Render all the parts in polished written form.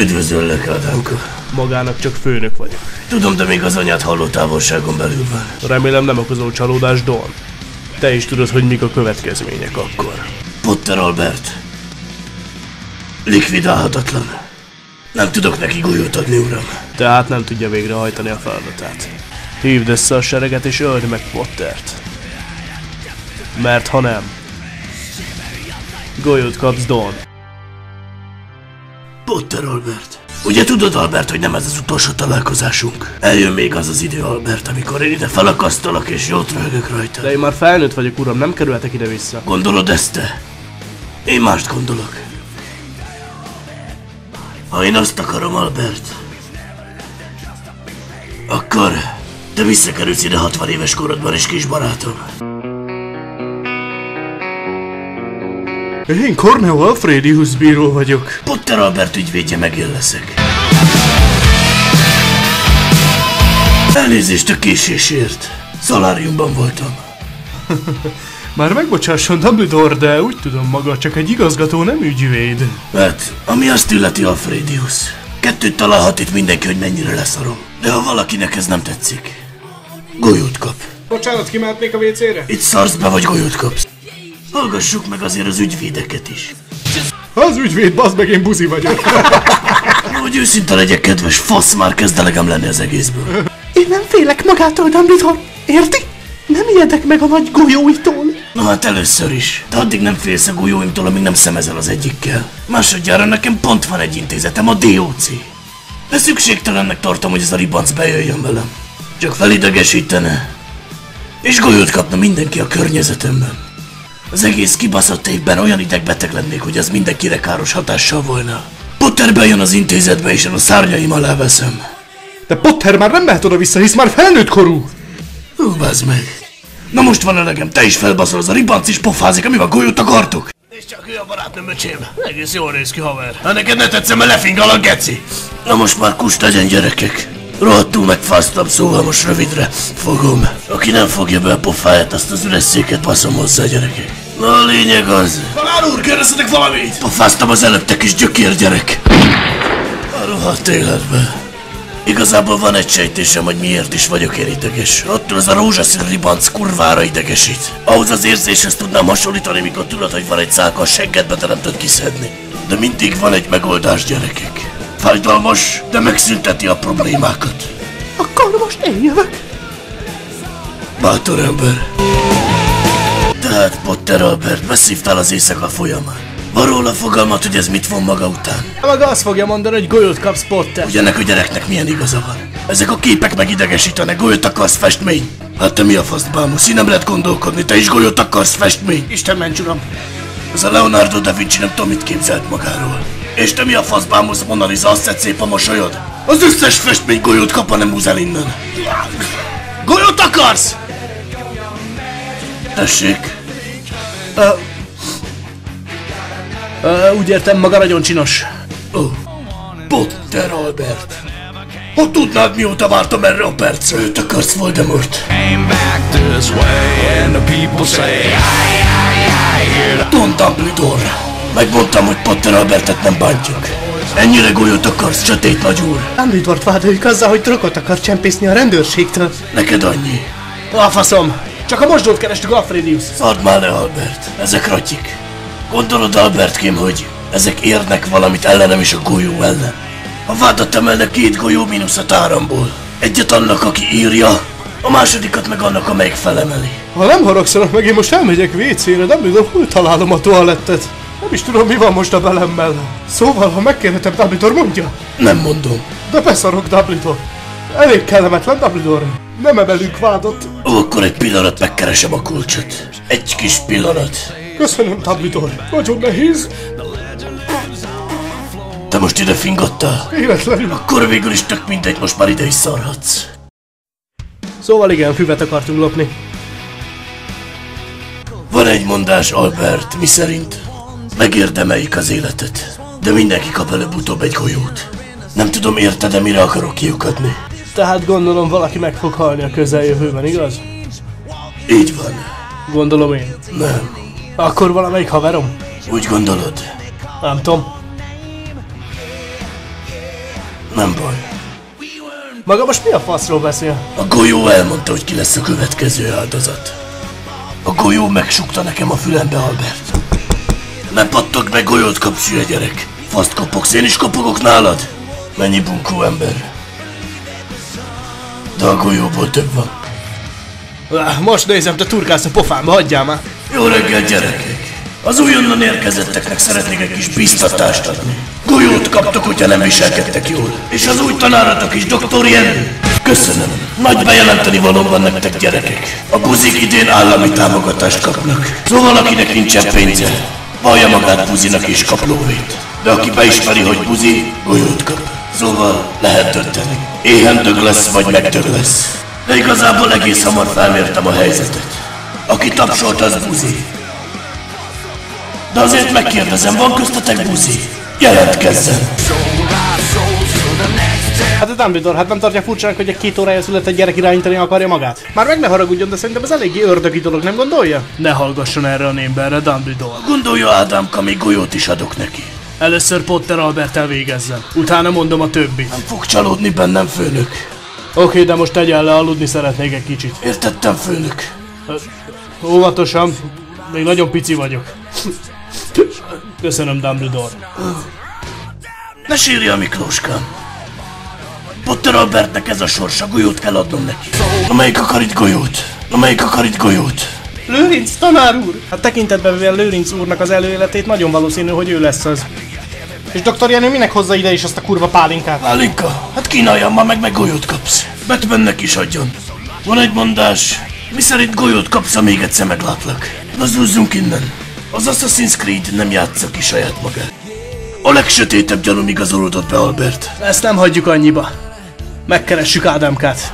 Üdvözöllek, Ádámka. Magának csak főnök vagyok. Tudom, de még az anyád halló távolságon belül van. Remélem nem okozol csalódást, Dawn. Te is tudod, hogy mik a következmények akkor. Potter Albert. Likvidálhatatlan. Nem tudok neki golyót adni, uram. Tehát nem tudja végrehajtani a feladatát. Hívd össze a sereget és öld meg Pottert. Mert ha nem, golyót kapsz, Dawn. Potter Albert. Ugye tudod, Albert, hogy nem ez az utolsó találkozásunk? Eljön még az az idő, Albert, amikor én ide felakasztalak és jót röhögök rajta. De én már felnőtt vagyok, uram, nem kerülhetek ide-vissza. Gondolod ezt te? Én mást gondolok. Ha én azt akarom, Albert, akkor te visszakerülsz ide 60 éves korodban is, kis barátom. Én Corneo Alfredius bíró vagyok. Potter Albert ügyvédje, meg én leszek. Elnézést a késésért. Szaláriumban voltam. Már megbocsásson, Dumbledore, de úgy tudom, maga csak egy igazgató, nem ügyvéd. Hát, ami azt illeti, Alfredius. Kettőt találhat itt mindenki, hogy mennyire leszarom. De ha valakinek ez nem tetszik, golyót kap. Bocsánat, kimehetnék a WC-re? Itt szarsz be, vagy golyót kapsz. Hallgassuk meg azért az ügyvédeket is. Az ügyvéd, bazd meg, én buzi vagyok. Hogy őszinte legyek, kedves fasz, már kezd elegem lenni az egészből. Én nem félek magától, Dumbledore. Érti? Nem ijedek meg a nagy golyóitól. Na hát először is. De addig nem félsz a golyóimtól, amíg nem szemezel az egyikkel. Másodjára nekem pont van egy intézetem, a DOC. De szükségtelennek tartom, hogy ez a ribanc bejöjjön velem. Csak felidegesítene. És golyót kapna mindenki a környezetemben. Az egész kibaszott évben olyan idegbeteg lennék, hogy az mindenkire káros hatással volna. Potter bejön az intézetbe, és én a szárnyaim alá veszem. De Potter már nem mehet oda-vissza, hisz már felnőtt korú. Bázd meg. Na most van elegem, te is felbaszol, az a ribanc is pofázik, amivel golyót akartok. És csak ő a barátnőm, öcsém. Egész jól néz ki, haver. Ha neked ne tetszem, mert lefingal a geci. Na most már kust legyen, gyerekek. Rohadtul megfáztam, szóval most rövidre fogom. Aki nem fogja be a pofáját, azt az üres széket baszom hozzá, gyerekek. Na a lényeg az... Tanár úr, kérdeztetek valamit? Pofáztam az előbb, te kis gyökér, gyerek. A rohadt életbe. Igazából van egy sejtésem, hogy miért is vagyok én ideges. Attól az a rózsaszín ribanc kurvára idegesít. Ahhoz az érzéshez tudnám hasonlítani, mikor tudod, hogy van egy szálka a seggedbe, de nem tud kiszedni. De mindig van egy megoldás, gyerekek. Fájdalmas, de megszünteti a problémákat. Akkor most én jövök. Bátor ember. Tehát Potter Albert, beszívtál az éjszaka folyamán. Van róla fogalmat, hogy ez mit von maga után? Maga azt fogja mondani, hogy golyót kapsz, Potter. Hogy ennek a gyereknek milyen igaza van? Ezek a képek megidegesítenek, golyót akarsz, festmény? Hát te mi a faszt, bámusz? Így nem lehet gondolkodni, te is golyót akarsz, festmény? Isten ments, uram. Ez a Leonardo da Vinci nem tudom, mit képzelt magáról. És te mi a fasz, bámusz, Mona Lisa, azt szed szép a mosolyod? Az összes festmény golyót kap, ha nem húz el innen. Golyót akarsz? Tessék. Úgy értem, maga nagyon csinos. Potter Albert. Ha tudnád, mióta vártam erre a percre, őt akarsz, Voldemort? Don Dumbledore. Megmondtam, hogy Potter Albertet nem bántjuk. Ennyire golyót akarsz, sötét nagy úr? Dumbledore-t vádoljuk azzal, hogy drogot akar csempészni a rendőrségtől. Neked annyi. A faszom. Csak a mosdót kerestük, Alfredius. Szard már le, Albert. Ezek ratyik. Gondolod, Albertkém, hogy ezek érnek valamit ellenem és a golyó ellen? A vádat emelnek 2 golyó mínusz a táramból. Egyet annak, aki írja, a másodikat meg annak, amelyik felemeli. Ha nem haragszanak meg, én most elmegyek WC-re, Dumbledore, hol találom a toalettet? Nem is tudom, mi van most a belemmel. Szóval, ha megkérhetem, Dumbledore, mondja. Nem mondom. De beszarok, Dumbledore. Elég kellemetlen, Dumbledore. Nem emelünk vádat. Ó, akkor egy pillanat megkeresem a kulcsot. Egy kis pillanat. Köszönöm, Dumbledore. Nagyon nehéz. Te most ide fingottál? Életlenül. Akkor végül is tök mindegy, most már ide is szarhatsz. Szóval igen, füvet akartunk lopni. Van egy mondás, Albert, miszerint megérdemeljük az életet, de mindenki kap előbb-utóbb egy golyót. Nem tudom, érted-e, mire akarok kiukadni? Tehát gondolom valaki meg fog halni a közeljövőben, igaz? Így van. Gondolom én. Nem. Akkor valamelyik haverom? Úgy gondolod? Nem tudom. Nem baj. Maga most mi a faszról beszél? A golyó elmondta, hogy ki lesz a következő áldozat. A golyó megsukta nekem a fülembe, Albert. Ne pattog meg, golyót kapsz, hülye gyerek. Faszt kopogsz, én is kopogok nálad. Mennyi bunkó ember. De a golyóból több van. Most nézem, te turkálsz a pofámba, hagyjál már. Jó reggel, gyerekek! Az újonnan érkezetteknek szeretnék egy kis biztatást adni. Golyót kaptok, hogyha nem viselkedtek jól. És az új tanáratok is, Dr. Jenő. Köszönöm. Nagy bejelenteni valóm van nektek, gyerekek. A buzik idén állami támogatást kapnak. Szóval akinek nincsen pénze, vallja magát buzinak és kap lóvét. De aki beismeri, hogy buzi, golyót kap. Szóval lehet dönteni. Éhen dög lesz, vagy megdög lesz. De igazából egész hamar felmértem a helyzetet. Aki tapsolt, az buzi. De azért megkérdezem, van köztetek buzi? Jelentkezzen! Hát a Dumbledore, hát nem tartja furcsának, hogy egy 2 órája született gyerek irányítani akarja magát? Már meg ne haragudjon, de szerintem ez eléggé ördögi dolog, nem gondolja? Ne hallgasson erre a némberre, Dumbledore. Gondolja Ádámka, még golyót is adok neki. Először Potter Albert elvégezzen, utána mondom a többit. Nem fog csalódni bennem, főnök. Oké, de most tegyen le, aludni szeretnék egy kicsit. Értettem, főnök. Óvatosan, még nagyon pici vagyok. Köszönöm, Dumbledore. Ne sírja, Miklóskám. Potter Albertnek ez a sorsa, golyót kell adnom neki. Amelyik akar itt golyót? Amelyik akar itt golyót? Lőrinc, tanár úr! Hát tekintetben véve Lőrinc úrnak az előéletét, nagyon valószínű, hogy ő lesz az. És Dr. Jenő minek hozza ide is azt a kurva pálinkát? Pálinka? Hát kínáljam már meg golyót kapsz. Batmannek is adjon. Van egy mondás, miszerint golyót kapsz, ha még egyszer meglátlak. Na zúzzunk innen. Az Assassin's Creed nem játsza ki saját magát. A legsötétebb gyanúm igazolódott be, Albert. Ezt nem hagyjuk annyiba. Megkeressük Ádámkát.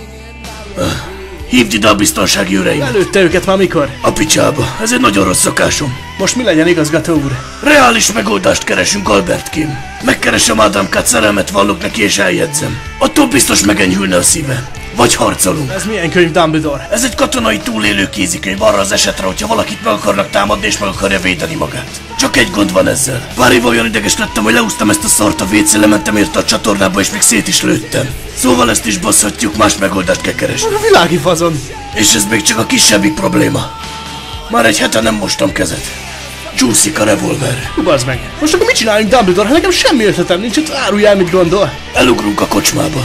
Hívd ide a biztonsági őreim. Előtte őket már mikor? A picsába. Ez egy nagyon rossz szokásom. Most mi legyen, igazgató úr? Reális megoldást keresünk, Albertkém. Megkeresem Ádámkát, szerelmet vallok neki és eljegyzem. Attól biztos megenyhülne a szíve. Vagy harcolunk. Ez milyen könyv, Dumbledore? Ez egy katonai túlélő kézikönyv arra az esetre, hogyha valakit meg akarnak támadni és meg akarja védeni magát. Csak egy gond van ezzel. Pár éve olyan ideges lettem, hogy leúztam ezt a szart a WC-re, lementem érte a csatornába és még szét is lőttem. Szóval ezt is baszhatjuk, más megoldást kell keresni. A világi fazon. És ez még csak a kisebbik probléma. Már egy hete nem mostam kezet. Csúszik a revolver. Bazd meg. Most akkor mit csináljunk, Dumbledore? Hát nekem semmi ötletem nincs, hogy árulj el, mit gondol. Elugrunk a kocsmába.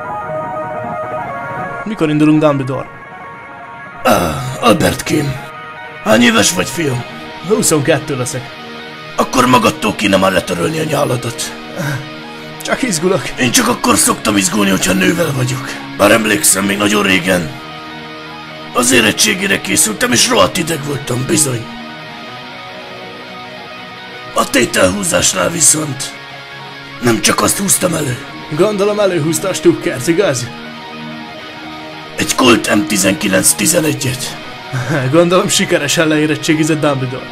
Mikor indulunk, Dumbledore? Albertkém. Hány éves vagy, fiam? 22 leszek. Akkor magadtól kéne már letörölni a nyáladat. Csak izgulok. Én csak akkor szoktam izgulni, hogyha nővel vagyok. Bár emlékszem, még nagyon régen. Az érettségére készültem, és rohadt ideg voltam, bizony. A tételhúzásnál viszont nem csak azt húztam elő. Gondolom előhúzta a Stuckert, igaz? Egy Colt M19-11-et. Gondolom sikeresen leérettségizett, Dumbledore.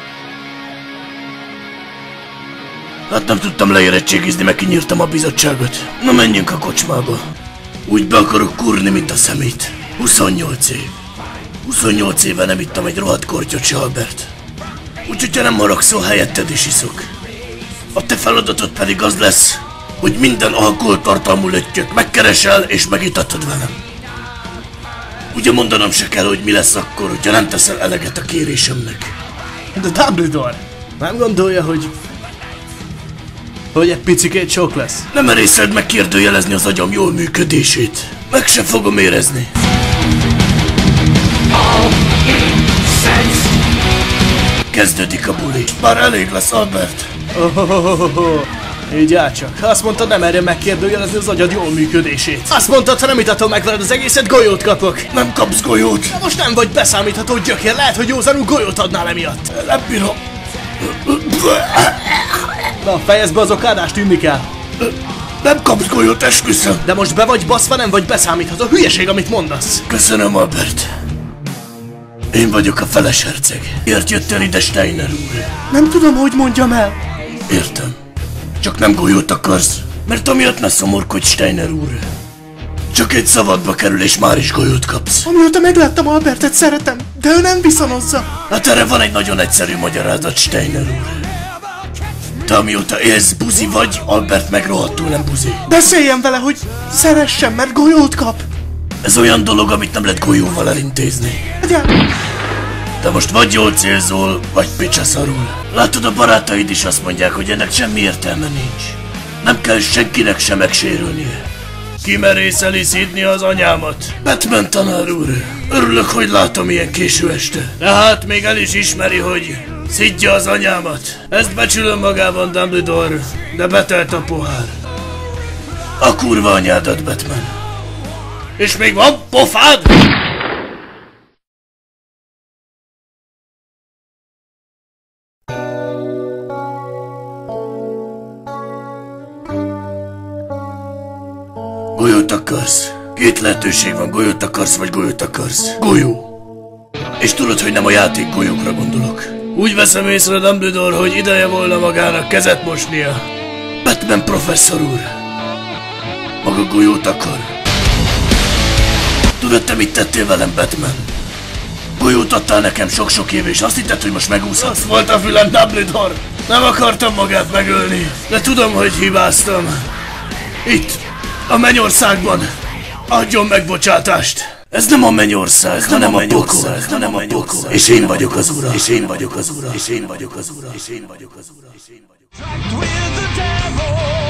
Hát nem tudtam leérettségizni, meg kinyírtam a bizottságot. Na menjünk a kocsmába. Úgy be akarok kurni, mint a szemét. 28 év. 28 éve nem ittam egy rohadt kortyot se, Albert. Úgyhogy ha nem haragszol, helyetted is iszok. A te feladatod pedig az lesz, hogy minden alkoholtartalmú löttyöt megkeresel és megitatod velem. Ugye mondanom se kell, hogy mi lesz akkor, hogyha nem teszel eleget a kérésemnek. De Dumbledore, nem gondolja, hogy egy picikét sok lesz? Nem merészed megkérdőjelezni az agyam jól működését. Meg sem fogom érezni. Kezdődik a buli. Már elég lesz, Albert. Így áll csak. Azt mondtad, nem merjem megkérdőjelezni az agyad jól működését. Azt mondtad, ha nem itatom meg veled az egészet, golyót kapok. Nem kapsz golyót. De most nem vagy beszámítható gyökér, lehet, hogy józanul golyót adnál emiatt. Nem bírom. Na, fejezd be az okádást, tűnni kell. Nem kapsz golyót, esküszöm. De most be vagy baszva, nem vagy beszámítható. Hülyeség, amit mondasz. Köszönöm, Albert. Én vagyok a feles herceg. Miért jöttél ide, Steiner úr? Nem tudom, hogy mondjam el. Értem. Csak nem golyót akarsz, mert amiatt ne szomorkodj, Steiner úr. Csak egy szabadba kerül, és már is golyót kapsz. Amióta megláttam Albertet, szeretem, de ő nem viszonozza. Hát erre van egy nagyon egyszerű magyarázat, Steiner úr. Te amióta élsz, buzi vagy, Albert meg rohadtul nem buzi. Beszéljen vele, hogy szeressen, mert golyót kap. Ez olyan dolog, amit nem lehet golyóval elintézni. De most vagy jól célzol, vagy picsa szarul. Látod, a barátaid is azt mondják, hogy ennek semmi értelme nincs. Nem kell senkinek sem megsérülnie. Kimerészeli szidni az anyámat. Batman tanár úr, örülök, hogy látom ilyen késő este. De hát még el is ismeri, hogy szidja az anyámat. Ezt becsülöm magában, Dumbledore, de betelt a pohár. A kurva anyádat, Batman. És még van pofád? Golyót akarsz? Két lehetőség van, golyót akarsz, vagy golyót akarsz. Golyó. És tudod, hogy nem a játék golyókra gondolok. Úgy veszem észre, Dumbledore, hogy ideje volna magának kezet mosnia. Batman professzor úr. Maga golyót akar. Tudod, te mit tettél velem, Batman? Golyót adtál nekem sok-sok év, és azt hitted, hogy most megúszhatsz. Azt volt a fülem, Dumbledore. Nem akartam magát megölni, de tudom, hogy hibáztam. Itt, a Mennyországban. Adjon megbocsátást. Ez nem a Mennyország, hanem a pokol. És én vagyok az ura. És én vagyok az ura. És én vagyok az ura. És én vagyok az ura. És én vagyok az ura.